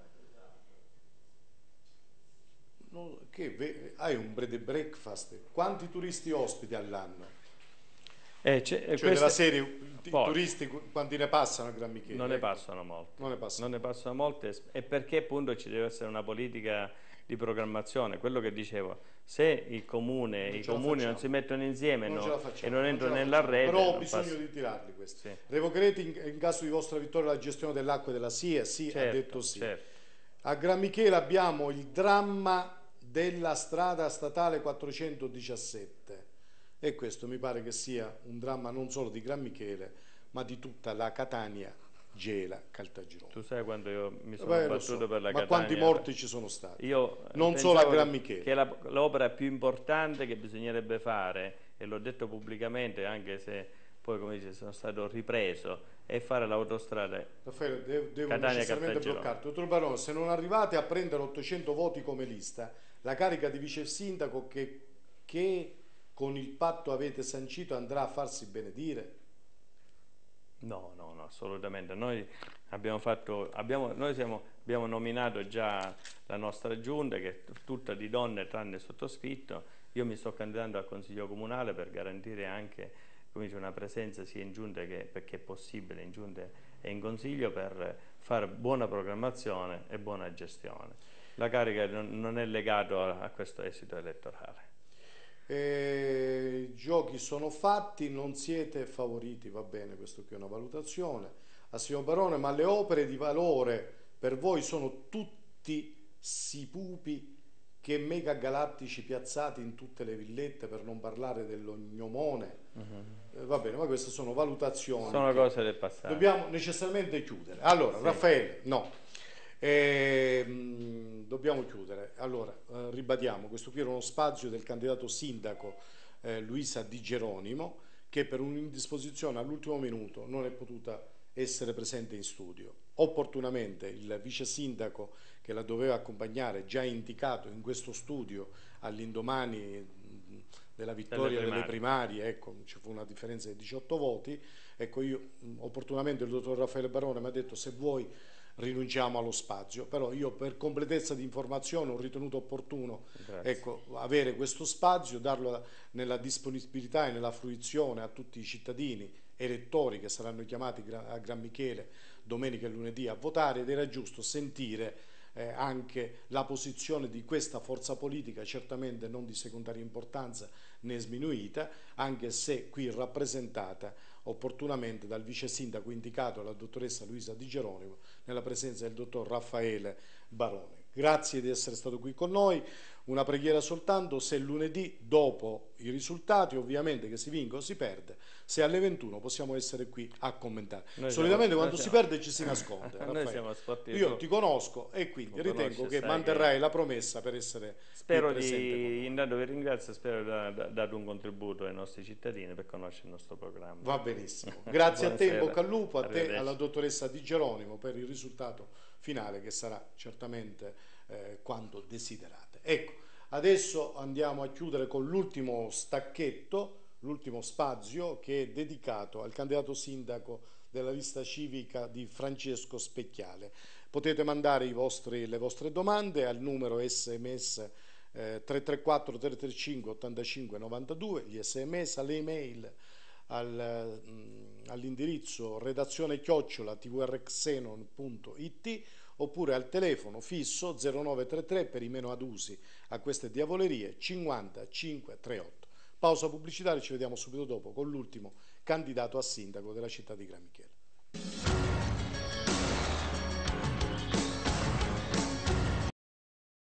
No, che hai un bread and breakfast? Quanti turisti ospiti all'anno? Eh, cioè Cioè della serie, i poi, turisti quanti ne passano a Gran Michele? Non ne ecco. passano molti. Non ne passano, non ne passano molte e perché appunto ci deve essere una politica di programmazione. Quello che dicevo, se il comune, non i ce la comuni facciamo. non si mettono insieme non no, ce la facciamo, e non non entrano ce la nella facciamo. rete, Però ho non bisogno passa. di tirarli questi. Sì. Revocherete in, in caso di vostra vittoria la gestione dell'acqua e della S I E? Sì, Certo, ha detto sì. certo. A Gran Michele abbiamo il dramma della strada statale quattrocentodiciassette e questo mi pare che sia un dramma non solo di Gran Michele ma di tutta la Catania, Gela, Caltagirone. Tu sai quando io mi sono Beh, battuto so. per la Ma Catania? quanti morti ci sono stati? Io non solo a Gran che, Michele. Che la, l'opera più importante che bisognerebbe fare, e l'ho detto pubblicamente anche se poi come dice sono stato ripreso, è fare l'autostrada Raffaele, devo, devo Catania necessariamente Caltagirone. bloccarti. Dottor Barone, se non arrivate a prendere ottocento voti come lista, la carica di vice sindaco che, che con il patto avete sancito andrà a farsi benedire? No, no, no, assolutamente. Noi abbiamo fatto, abbiamo, noi siamo, abbiamo nominato già la nostra giunta che è tutta di donne tranne sottoscritto. Io mi sto candidando al Consiglio Comunale per garantire anche come dice, una presenza sia in giunta che perché è possibile in giunta e in consiglio per fare buona programmazione e buona gestione. La carica non, non è legata a, a questo esito elettorale. Eh, I giochi sono fatti, non siete favoriti, va bene, questo qui è una valutazione. A signor Barone, ma le opere di valore per voi sono tutti sipupi che mega galattici piazzati in tutte le villette, per non parlare dell'ognomone. Uh-huh. eh, va bene, ma queste sono valutazioni. Sono cose del passato. Dobbiamo necessariamente chiudere. Allora, sì. Raffaele, no. Eh, mh, dobbiamo chiudere. Allora, eh, ribadiamo, questo qui era uno spazio del candidato sindaco eh, Luisa Di Geronimo, che per un'indisposizione all'ultimo minuto non è potuta essere presente in studio. Opportunamente il vice sindaco che la doveva accompagnare, già indicato in questo studio all'indomani della vittoria delle primarie, ecco, ci fu una differenza di diciotto voti, ecco io opportunamente il dottor Raffaele Barone mi ha detto se vuoi rinunciamo allo spazio, però io per completezza di informazione ho ritenuto opportuno ecco, avere questo spazio, darlo nella disponibilità e nella fruizione a tutti i cittadini elettori che saranno chiamati a Gran Michele domenica e lunedì a votare, ed era giusto sentire eh, anche la posizione di questa forza politica, certamente non di secondaria importanza né sminuita, anche se qui rappresentata opportunamente dal vice sindaco indicato, la dottoressa Luisa Di Geronimo, nella presenza del dottor Raffaele Barone. Grazie di essere stato qui con noi. Una preghiera soltanto: se lunedì dopo i risultati, ovviamente che si vinca o si perde, se alle ventuno possiamo essere qui a commentare. Noi Solitamente siamo, quando si siamo, perde ci si nasconde. Noi siamo Io ti conosco e quindi ritengo che manterrai che... la promessa per essere spero qui di, intanto vi ringrazio, spero di aver dato un contributo ai nostri cittadini per conoscere il nostro programma. Va benissimo. Grazie a te, in bocca al lupo, a te e alla dottoressa Di Geronimo per il risultato finale che sarà certamente eh, quanto desiderate. Ecco, adesso andiamo a chiudere con l'ultimo stacchetto, l'ultimo spazio che è dedicato al candidato sindaco della lista civica di Francesco Specchiale. Potete mandare i vostri, le vostre domande al numero sms eh, tre tre quattro tre tre cinque otto cinque nove due, gli sms, alle email al, mh, all'indirizzo redazione chiocciola tvrxenon punto it oppure al telefono fisso zero nove tre tre per i meno adusi a queste diavolerie cinquanta cinque trentotto. Pausa pubblicitaria, ci vediamo subito dopo con l'ultimo candidato a sindaco della città di Gran Michele.